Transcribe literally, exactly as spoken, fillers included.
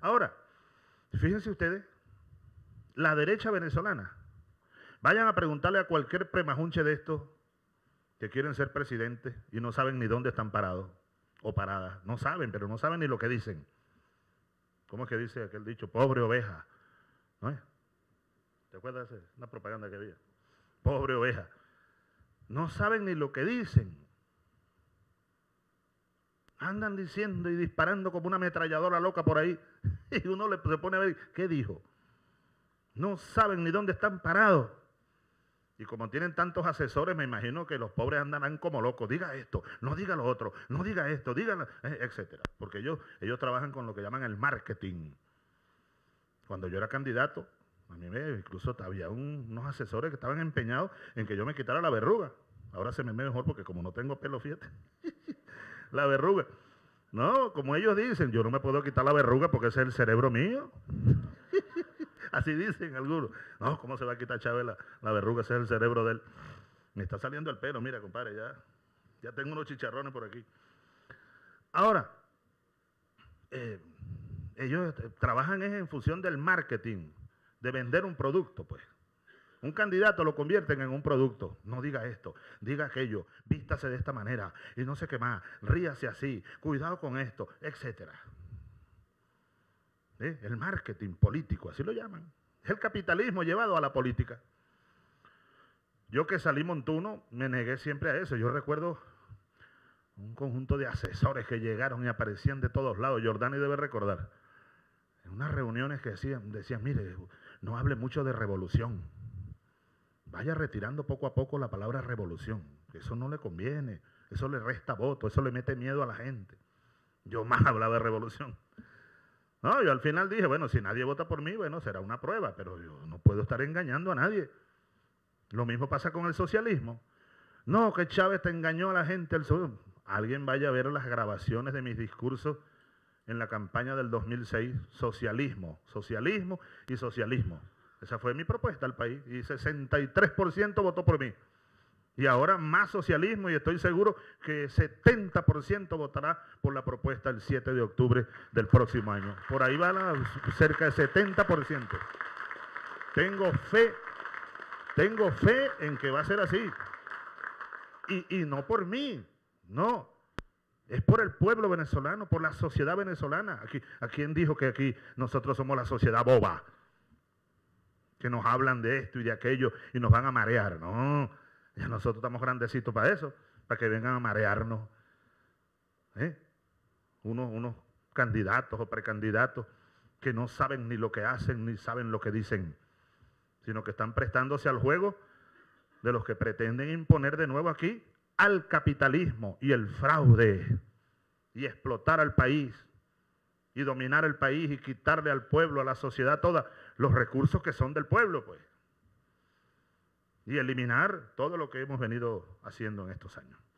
Ahora, fíjense ustedes, la derecha venezolana, vayan a preguntarle a cualquier premajunche de estos que quieren ser presidentes y no saben ni dónde están parados o paradas. No saben, pero no saben ni lo que dicen. ¿Cómo es que dice aquel dicho? Pobre oveja. ¿No es? ¿Te acuerdas de una propaganda que había? Pobre oveja. No saben ni lo que dicen. Andan diciendo y disparando como una ametralladora loca por ahí. Y uno le, se pone a ver, ¿qué dijo? No saben ni dónde están parados. Y como tienen tantos asesores, me imagino que los pobres andarán como locos. Diga esto, no diga lo otro, no diga esto, diga, etcétera. Porque ellos, ellos trabajan con lo que llaman el marketing. Cuando yo era candidato, a mí me, incluso había un, unos asesores que estaban empeñados en que yo me quitara la verruga. Ahora se me ve mejor porque como no tengo pelo, fíjate, la verruga. No, como ellos dicen, yo no me puedo quitar la verruga porque ese es el cerebro mío. Así dicen algunos. No, ¿cómo se va a quitar Chávez la, la verruga? Ese es el cerebro de él. Me está saliendo el pelo, mira, compadre, ya, ya tengo unos chicharrones por aquí. Ahora, eh, ellos trabajan en función del marketing, de vender un producto, pues. Un candidato lo convierten en un producto. No diga esto, diga aquello, vístase de esta manera y no sé qué más, ríase así, cuidado con esto, etcétera. ¿Eh? El marketing político, así lo llaman. Es el capitalismo llevado a la política. Yo que salí montuno, me negué siempre a eso. Yo recuerdo un conjunto de asesores que llegaron y aparecían de todos lados. Jordani debe recordar. En unas reuniones que decían, decían, mire, no hable mucho de revolución. Vaya retirando poco a poco la palabra revolución. Eso no le conviene. Eso le resta voto. Eso le mete miedo a la gente. Yo más hablaba de revolución. No, yo al final dije, bueno, si nadie vota por mí, bueno, será una prueba, pero yo no puedo estar engañando a nadie. Lo mismo pasa con el socialismo. No, que Chávez te engañó a la gente. El sur. Alguien vaya a ver las grabaciones de mis discursos en la campaña del dos mil seis, socialismo, socialismo y socialismo. Esa fue mi propuesta al país y sesenta y tres por ciento votó por mí. Y ahora más socialismo y estoy seguro que setenta por ciento votará por la propuesta el siete de octubre del próximo año. Por ahí va la, cerca de setenta por ciento. Tengo fe, tengo fe en que va a ser así. Y, y no por mí, no. Es por el pueblo venezolano, por la sociedad venezolana. Aquí, ¿a quién dijo que aquí nosotros somos la sociedad boba? Que nos hablan de esto y de aquello y nos van a marear. No. Ya nosotros estamos grandecitos para eso, para que vengan a marearnos. ¿Eh? Unos, unos candidatos o precandidatos que no saben ni lo que hacen ni saben lo que dicen, sino que están prestándose al juego de los que pretenden imponer de nuevo aquí al capitalismo y el fraude y explotar al país y dominar el país y quitarle al pueblo, a la sociedad toda, los recursos que son del pueblo, pues. Y eliminar todo lo que hemos venido haciendo en estos años.